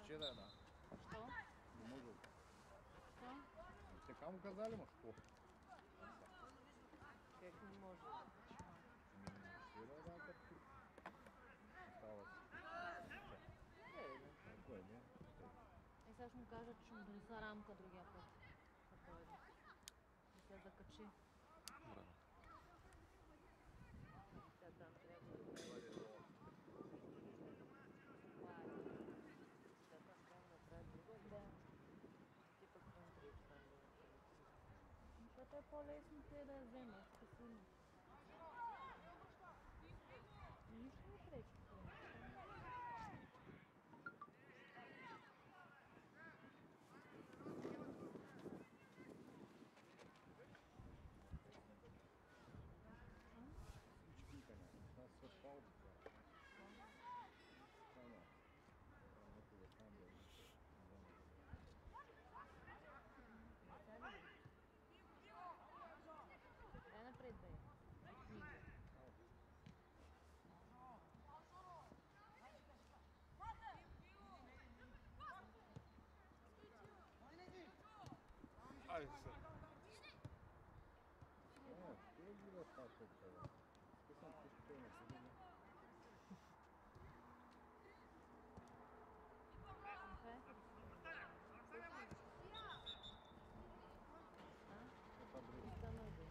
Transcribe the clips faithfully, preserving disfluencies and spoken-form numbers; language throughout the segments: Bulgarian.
ще да е, да. Що? Не може. Що? Така му казали, ма какво? Как не може? Ще да е, да, като тук. Остава си. Е, да. Ако е, не. Е, сега ще му кажа, че ще му донеса рамка другия път. Като дойде. Да се закачи. Браво. Сега там трябва да бъде. Това е. Сега там трябва да прави друго. Да. Ти пък към трябва там да направи. Защото е по-лесно те да я вземат. Късимо. Нищо не пречи. Това са палби. Това не. Това там да е. Дай напред, бе. Айде се. Е, това е било това толкова. Скъсам пускай на седене. Окей. Това бре. Да, много.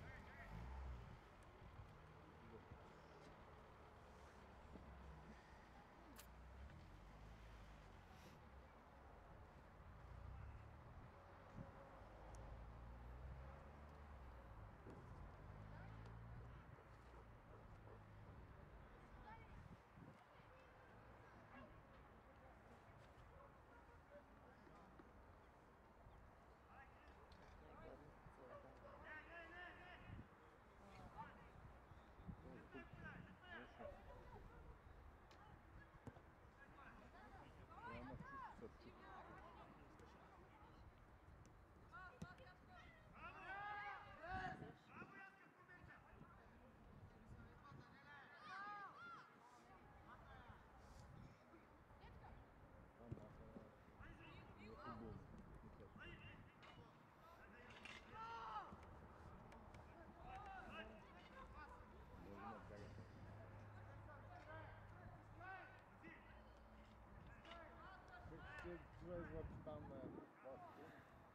Прямо чисто сърчи. Там бяха не футболни. Може да бяга. Как ще влезват там на платите?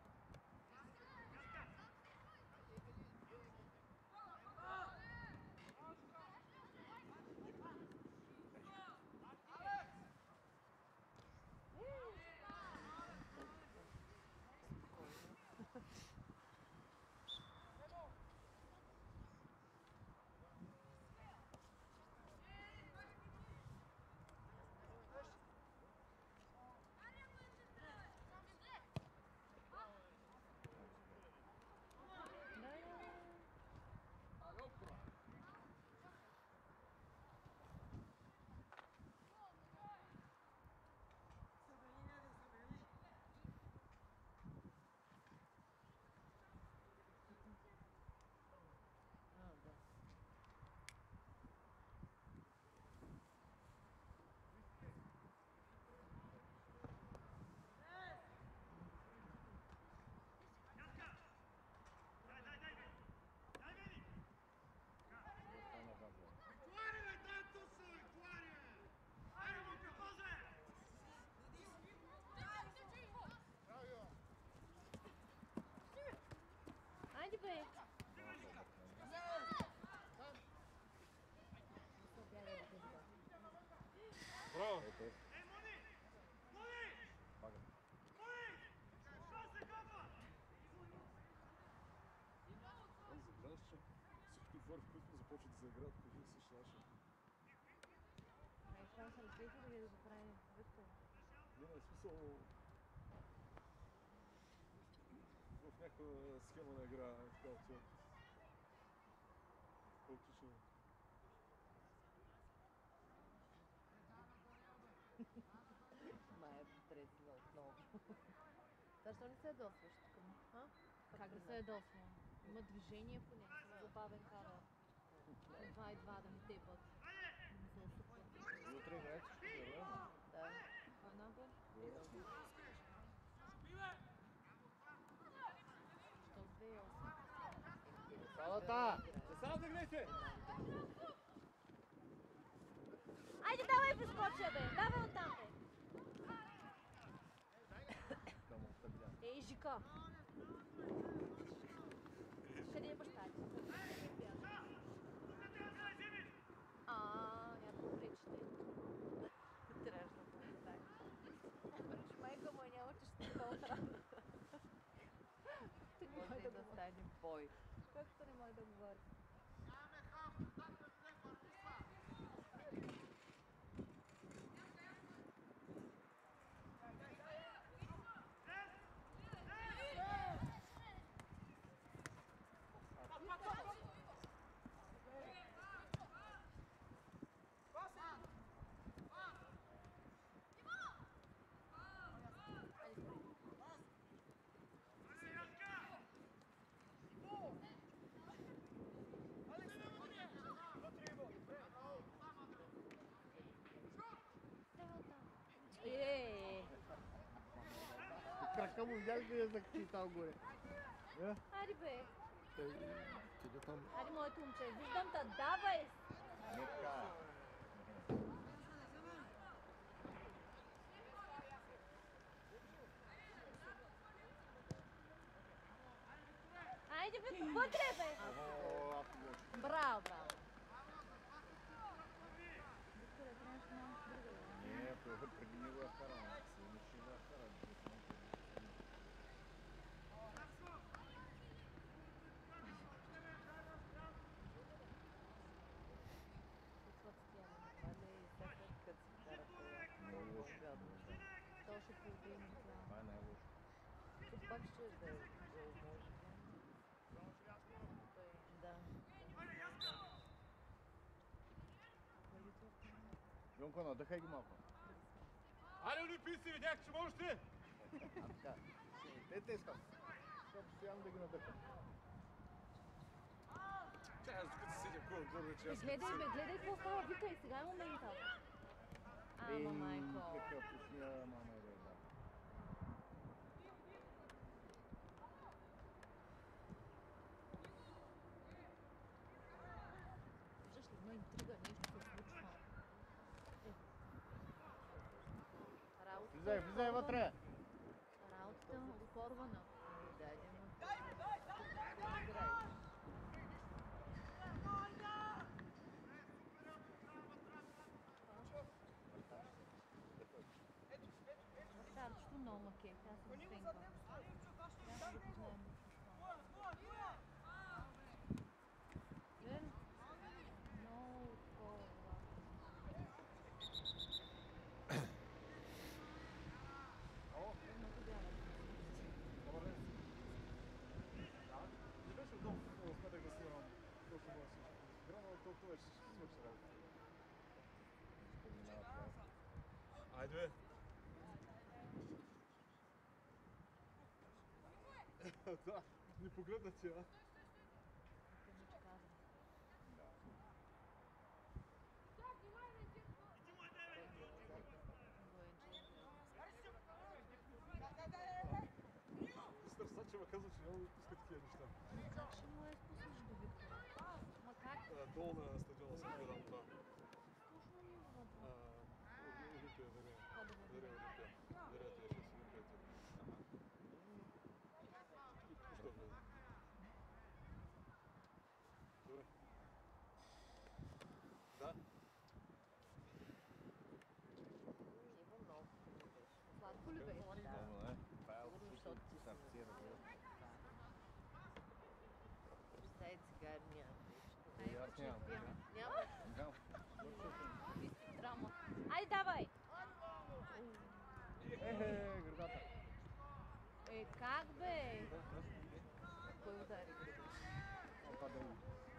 А, да. Айде, бе! Браво! Ето е. Пага. Аз забравяш, че всички отбори, в които започват да се играят, преди да се шляше. Ай, това се разбиха да ги да го правим. Виктор. Не, не, в смисъл... В някаква схема на игра, така отиват. Хаотично. Май е потресила отново. Защо не се ядосваш тук? А? Как да се ядосвам? Има движение поне, не съм забавен кара. Едва едва да ми тепат. Да ми се усъпват. Утре играете ще да Да. Кой набор? Добре. Работа! Сам загрейте! Айде, давай прескоча, бе! Давай оттам, бе! Ей, Жика! Къде е баща ти? Ааа, няма да пречите. Трябваше да го остави. Майка му няма, че ще става рано. Може и да стане бой. Както не може да говори. Е, Крака му взял и е закритал горе. Е? ари бе. Той къде там? Ари, моето момче, виждам те, давай! Нека. Айде бе, вътре бе! О, аз го. Браво, браво. Не, той преди него е карал. Силно ще го е карал. Много лошо. Точно половина. Това е най-лошо. Тук пак ще да го може. Да. Йонко, надъхай ги малко. Аре, Олимпийци, видях, че можете! А така. Те те искам. Сега постоянно да ги надъхам. Чай, аз тук си седя горе-горе, че аз... Гледай бе, гледай какво става, викай, сега е момента. Ама, майко. Какъв пусния мама е да. Виждаш ли, има интрига, нещо се случва. Е. Работата... Влизай, влизай вътре! Работата е оспорвана. Дайде му. Макарчето много ма кеф, аз съм оценка. Трябва да познаем това. Верно? Много такова. О, Много бяла. добър ден. Да, не беше удобно, но успетах да снимам точно моя всичко. Игра, но то това ще свърши работа. Ще минава това. Айде, бе. Да, ни погледна ти, а? Мистер Сачева казва, че няма да пуска такива неща. Как ще му е спуснеш до Виктора? Ма как? А, долу на стадиона съм гледал това. Точно ми го въпрос. А, Олимпия, вере. Какво да Вере, бъде? Олимпия. Вере, ти е шест Олимпия. Що гледа? Добре. Да? Има много. Сладко ли беше? Много, не? Това е Сигурно, от защото ти си сърце, разбира. Представи цигари няма. И аз нямам. Няма? Нямам. Виси драма. Айде, давай! Ехе, гърдата. Е, как бе? Кой удари гърдата? Опа, да го.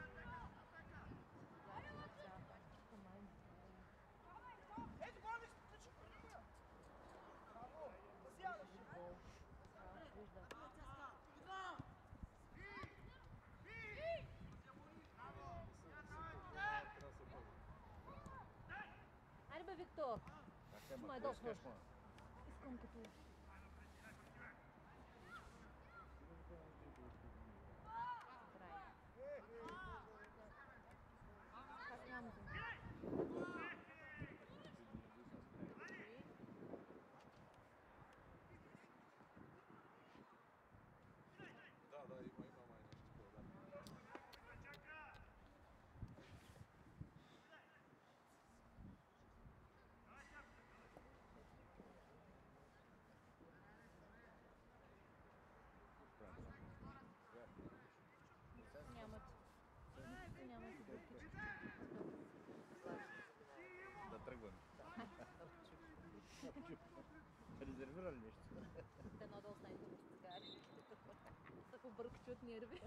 Айде бе, Виктор! Как е, ма? Ма е Кой доста. искаш, ма? Искам като... Край. ли нещо? Едно да останете без цигари. Да побъркачи от нерви.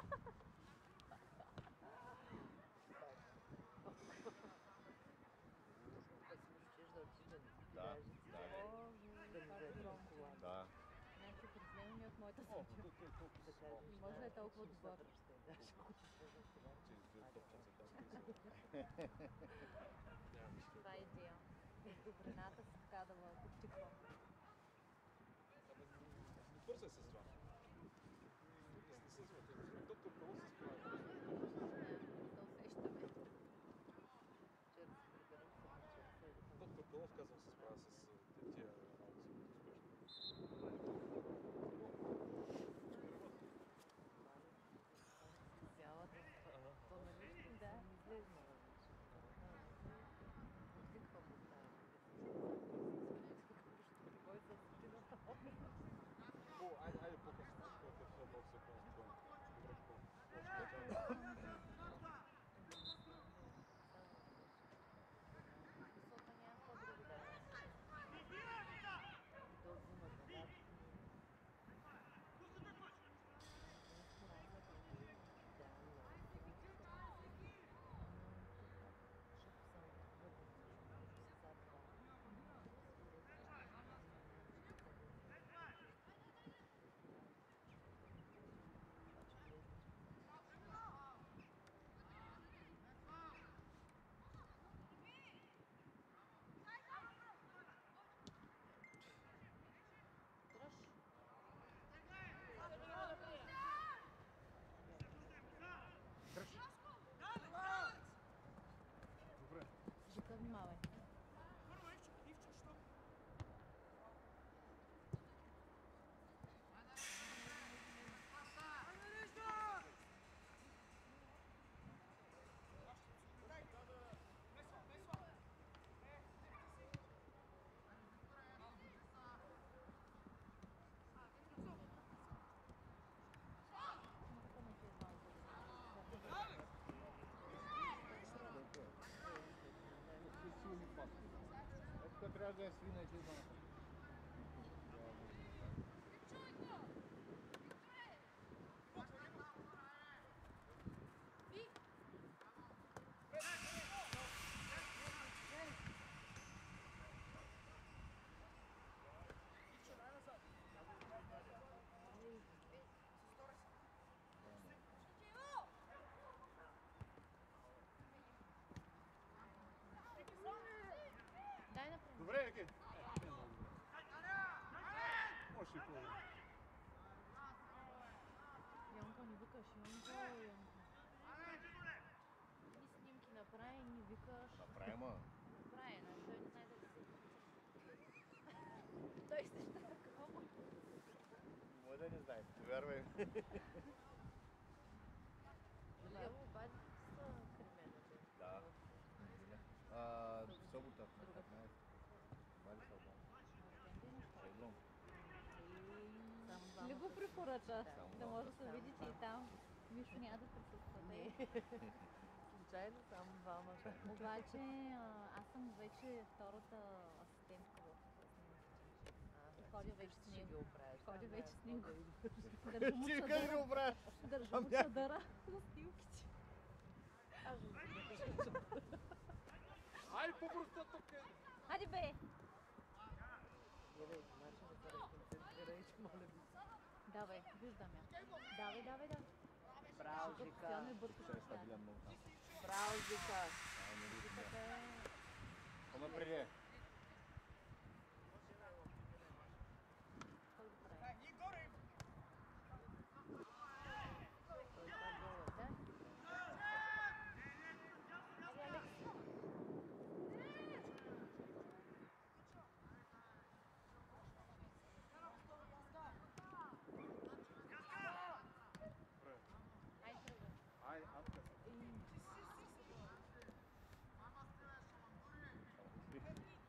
Пък мечтиш да отидеш да не си Да, кажеш, да, да не вземем колата. Да. Значи признаваме от моята О, съдия. то, то, то, Да кажеш, Не може да е толкова добър. Ще даш, ако ти свързвам сега. че топчат се там. Няма нищо. Това е идея. Добрината си така да ва подтиква. Абе, не бързай с това. Не се звънте. Доктор Павлов се справя. Да усещаме. Вчера се прибирам само вчера. Доктор Павлов, казвам, се справя с е, тия работи успешно. Цялата то нали ще Да. съм излезнала вече. Подвиквам от тази. Кой се спи на работа? О, айде, айде по-късно. Който е в работа се по-спокойно. Добре, по-спокойно. Защото няма какво друго да е. То взимат надавки. Да, Добре. Жека, внимавай. Силни пасове. Ето това трябва да я свина и тези Дай напред. Добре, Еке. Може и по-добре. Йонко, ни викаш, Йонко, Йонко. Ни снимки направи, ни викаш. Направи, ма. Направи, но той не знае да се. Той се такова. Може да не знае, повярвай. Лево обади с кремената. Да. А, в събота на петнайсета. Вали Салбон. Шеглон. Само Не го двамата. препоръча, Само да двамата. може да се Само видите и двамата. там. Мишо няма да присъства. Не. Случайно само двамата. Обаче а, аз съм вече втората асистентка в снимките. Ходя вече с Ще ги него. оправиш. Ходя Да, вече да, с него. да, да. Държа му Ти как да чадъра. оправиш? Държа му чадъра за снимките. Аз ще ги Ай, по-бързо тук е. Хайде бе! гледай, начин да се разконцентрирай, моля ви. Давай, виждам я. Давай, давай, давай. Браво, Постоянно е Жека. бъркаш Ще от тях. стабилен много там. Браво, Жека. А, не виждам. Така е. По-напред. Кой го прави? Той това гола. Да? Али, Алекс. Добре. Айде, тръгвай. Ай, аз И- Само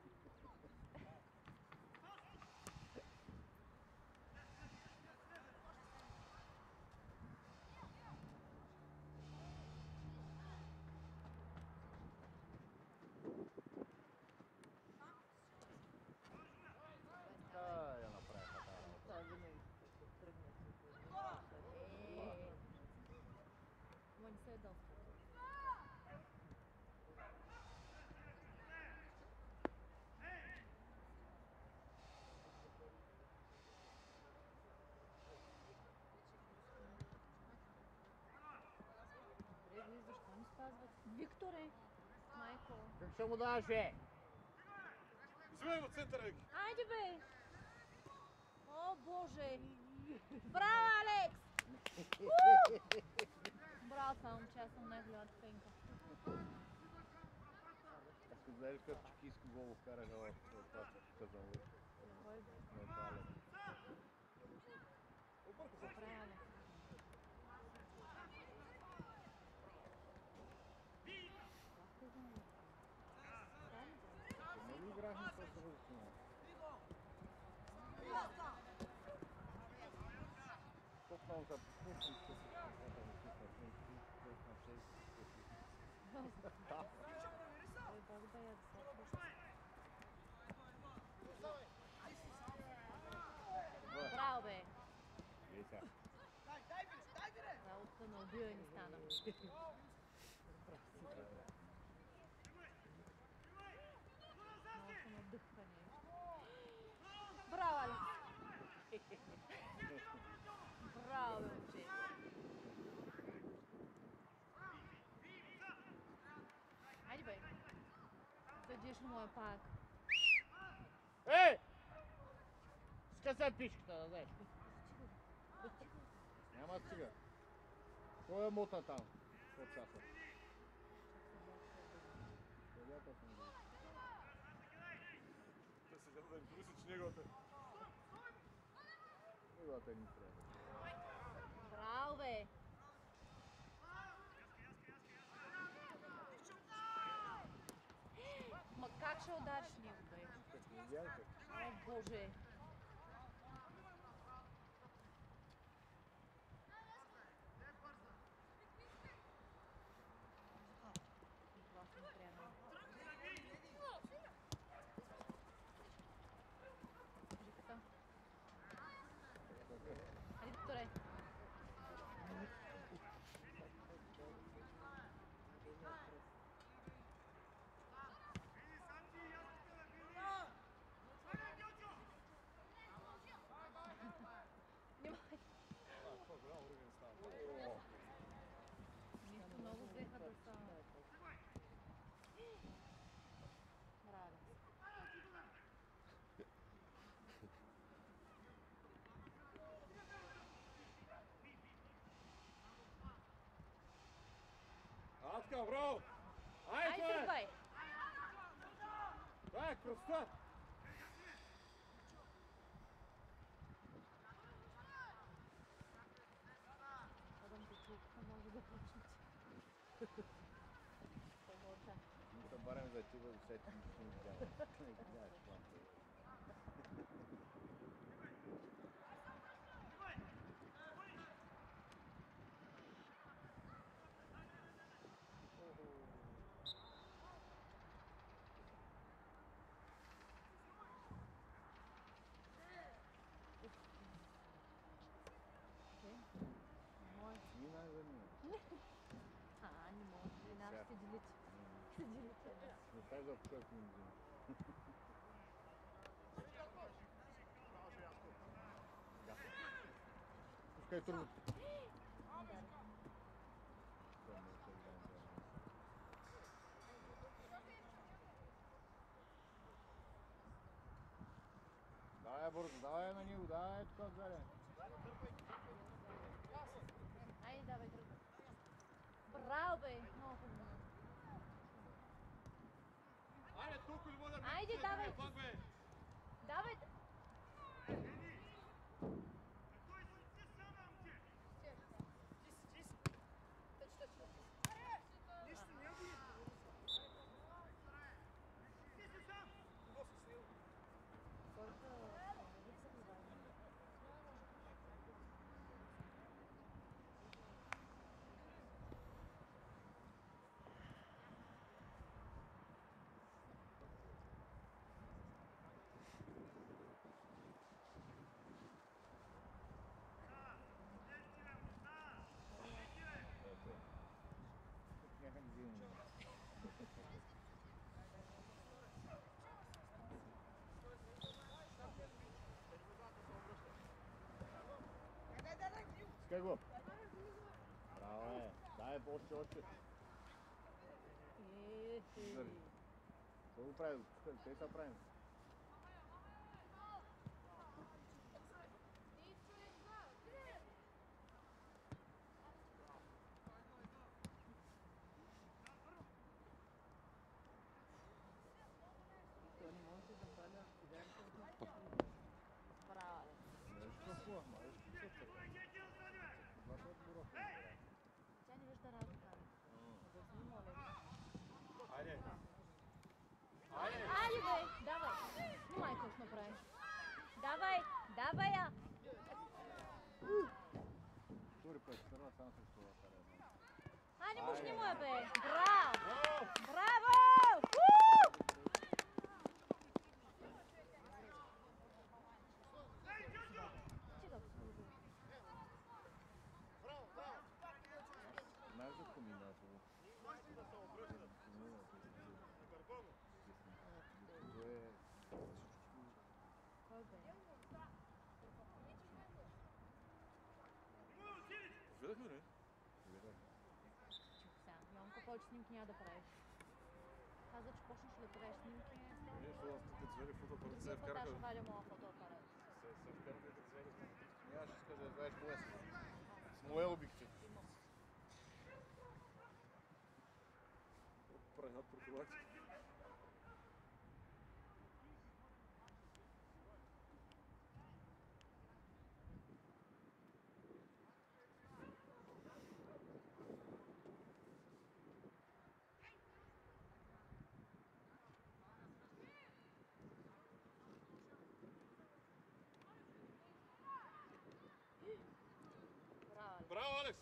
Викторе! Майко! Как ще му даваш, бе? Взимай в центъра, Еги. Айде бе! О, Боже! Браво, Алекс! Браво, само че аз съм най-голямата фенка. Ако знаеш как чекийски гол вкараха в това, че казвам ви. Кой бе? Не е това, Алекс. Обърка се. Добре, Алекс. Не ли играхме с Русина? Колко много са пуснем, че се Ой, Бог да я засочи. Браво, бе! Работата на убива ни стана. Много се надъхва нещо. Браво, Алекс! Браво, бе, момче! Айде, бе! Задиш на моя пак. Ей! Скъсай пишката, да знаеш. Няма цига. Кой е мотна там? От часа. Седята съм бил. Той седя да им труси, че неговата. Неговата ни трябва. Браво, бе! Ма как ще удариш него, бе? Видяхте? О, Боже! Класно приема. Жиката. Айде, Викторе! Внимай! А, това голямо уровень става. Нищо много взеха да са... Браво. А, така, браво! Ай, Айде, това е! тръгвай! Това е красота! Адам те чука, може да почнете. Помолча. Не се барем за тиба, за всеки нищо не видява. Не видяваш това. Може. Мина за мина. А, не може. Вина ще делите. Ще делите. Не стаж да покажеш ми взима. Пускай турбото. Давай, бързо, давай на него, давай тук отзаде. Айде, давай, тръгвай. Браво, бе! Много хубаво. Айде, толкова ли може да Айде, давай! пак, бе! Давай! Скай го. Браво е. Дай още, още. Издържи. Какво го прави? Те са правим. Той не може да пада седемте. Браво, Алекс. Нещо форма, нещо цъпка. Двата отбора. Тя не вижда разлика. Обясни, моля. Айде! Айде, бе! Давай! Снимай какво ще направиш. Давай! Давай я! Втори път, стърна само срещу това каре. А, не му Айде. снимай, бе! Браво! Браво! У! Чекай, Знаеш за комбинацию? кой бе? Видахме ли? Чух сега. Йонка, повече снимки няма да правиш. Каза, че почнеш ли да правиш снимки. Ние ще аз те звери фотоапарат се Какво ще вкараха. валя моя фотоапарат? Се се вкараха те звери. Нямаше иска да знаеш кое си. С мое обикче. Правят профилактика. Браво, Алекс. Браво, Алекс!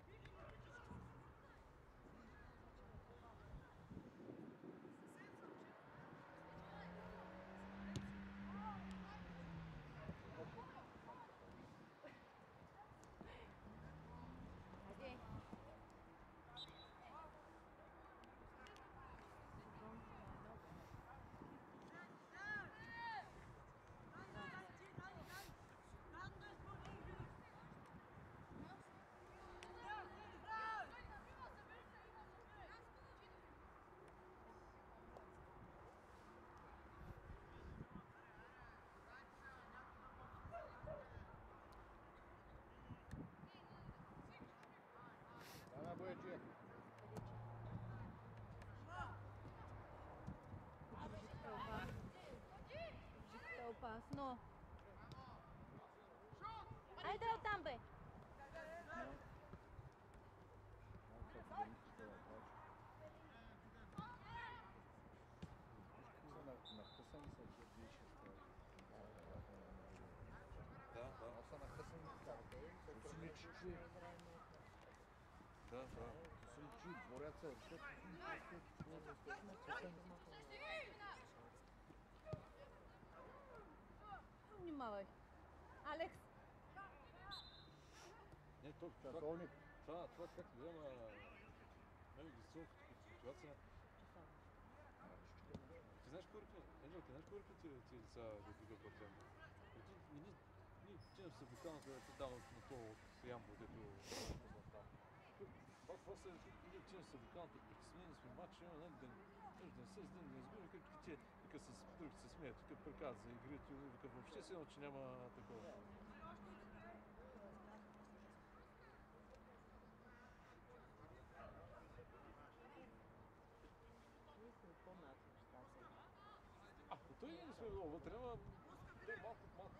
Хайде. Ана боече. Е опасно. Айде оттам, бе! Нахъсани са вече. Да, да. Аз са нахъсани карта. То си личи, че... Да, да. То си личи, борят се. Внимавай. Алекс! Не, то, това, Часовник. това, това как гледам, мен ги струва като ситуация. Ти знаеш кой репетира? Енджел, ти знаеш кой репетира тези деца да бига партия? Ние, ние отивам с обикалната да дам на това от Ямбо, дето това после ние отивам с обикалната, като смени сме матча, има да да не се да не изгубим, как те, вика с другите се смеят, тук приказват за игрите, вика въобще се едно, че няма такова. По-малки неща са. А, той не сме много вътре, ама той малко, малко...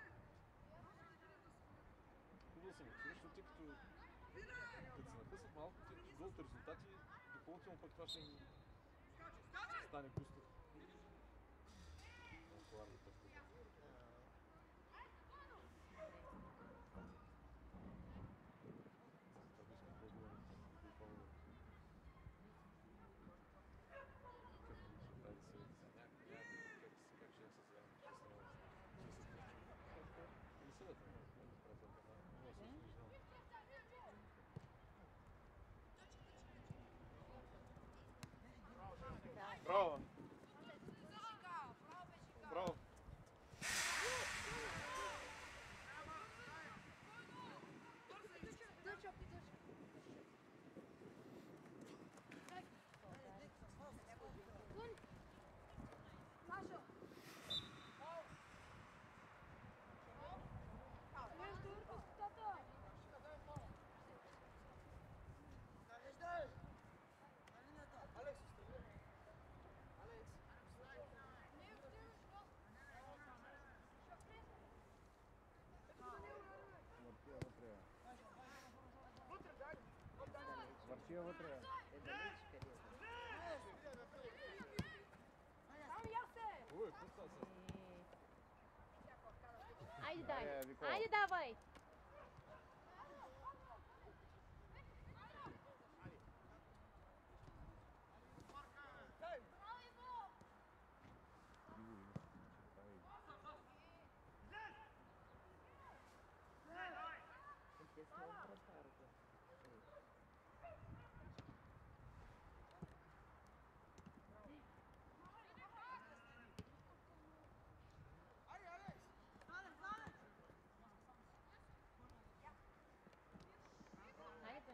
Хубаво съм, защото те като... Като се напъсат малко, те като долу резултати, допълнително пък това ще им стане густо. Много хвърля пък. Браво! Тия вътре. Е, далеч къде е? Ой, какво става сега? Айде дай! Е, Викола. Айде давай! Те с нов вратар, бе. Айде!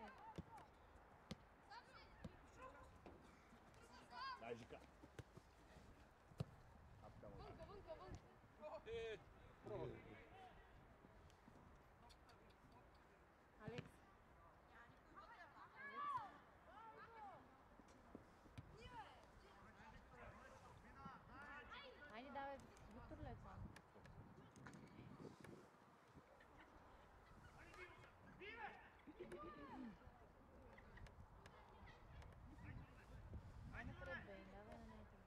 Дай, Жика. Апка му. Е, пробвай. Алекс! Айде давай! Виктор ли е това? Ай напред, бе, давай на него.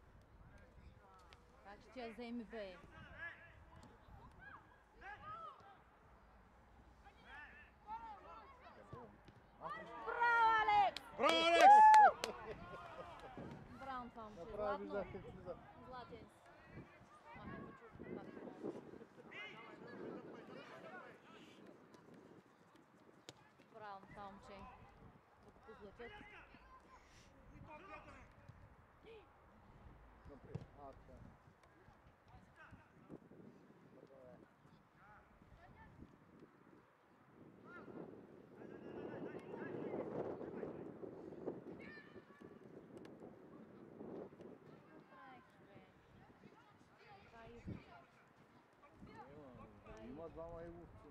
Как ще я вземи, бе? Браво, Алекс! Браво, Алекс! Браво, това момче. Направо Златно. виждах как влиза. Златен си. Махай го чук, пак браво, това момче. Докато златят. Напред. А, така. Добре. Направих, бе. Това е юг. Има, Има двама ивовци.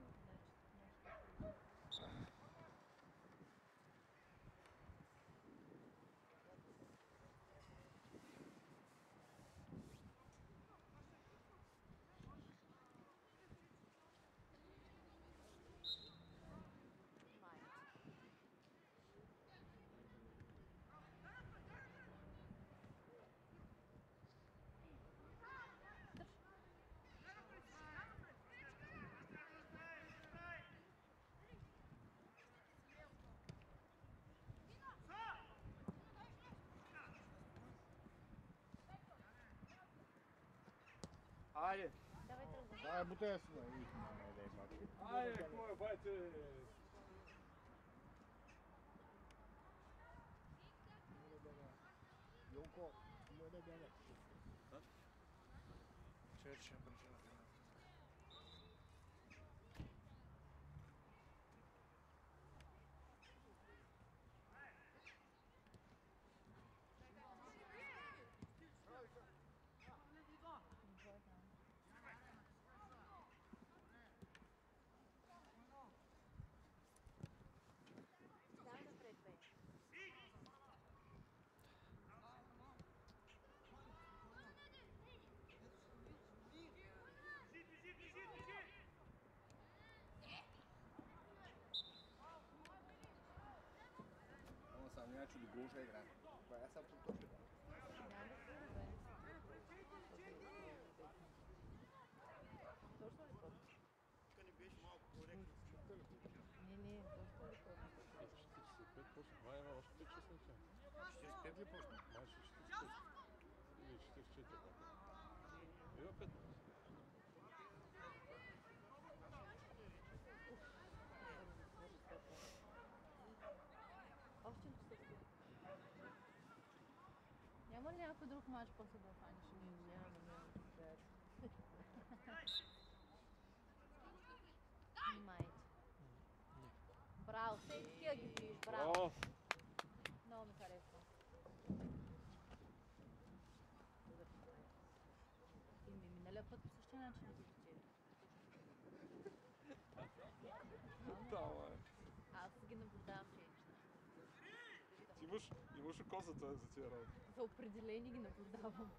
Айде. Давай тръгвай. Давай, бутая си на и не дай пак. Айде, какво е, байте? Йонко, моля да не. Черче, бърже. Давай напред, бе. Ама сам няма чули гол ще играе. Това е сам тут точно. Няма сила, бе. Точно ли път? Не, не, точно ли път? четиридесет и пет почна. Май има още пет часа начало. четиридесет и пет ли почна? Май ще четиридесет и пет. Или четиридесет и четири. Има пет. Още ли часа спи? Няма ли някой друг мач после да хванеш? Няма, няма. Майче. Браво, все такива ги пиеш, браво. Браво! Много ми харесва. И ми миналия път по същия начин ги спечели. Да, бе. Аз ги наблюдавам тези неща. Ти имаш, имаш козата за тия работи. За определени ги наблюдавам.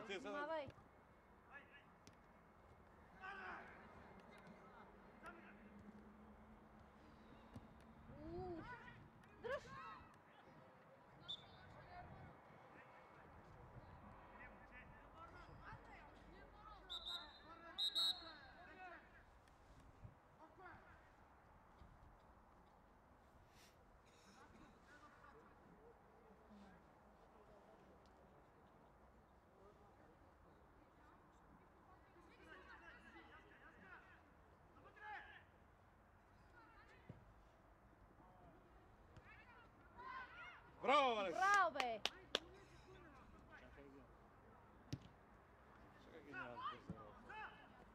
Ти за... Внимавай! Уф! Дръж! Браво, Алекс! Браво, бе! Чакай ги. Чакай ги, няма да бърза работа.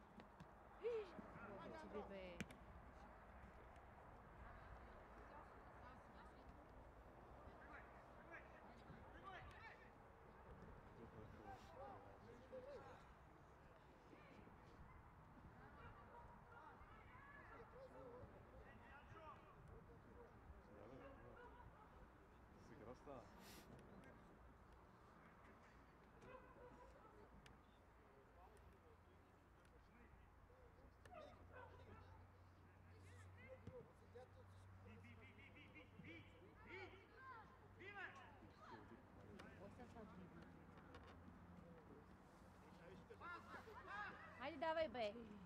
Бога ти би, бе! Добре, хубаво. Сега бе, добре. С игра стана. Кой са това дриблинг? Хайде, давай, бе!